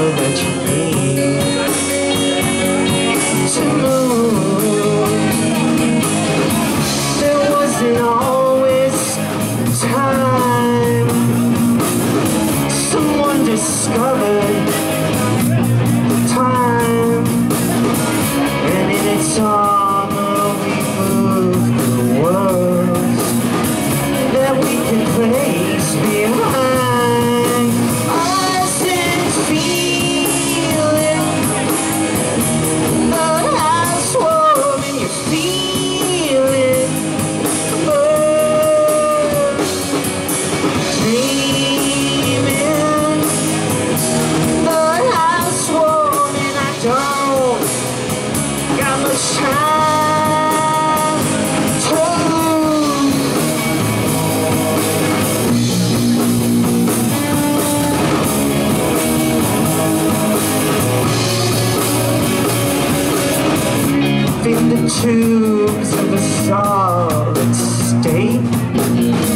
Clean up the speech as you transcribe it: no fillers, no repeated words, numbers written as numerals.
that you need to move. There wasn't always time. Someone discovered the time, and in its armor we moved the world that we could place behind us and feel it. The housewarming, you feel it. Dreaming, the housewarming. I don't got much time to lose. In the tubes of a solid state,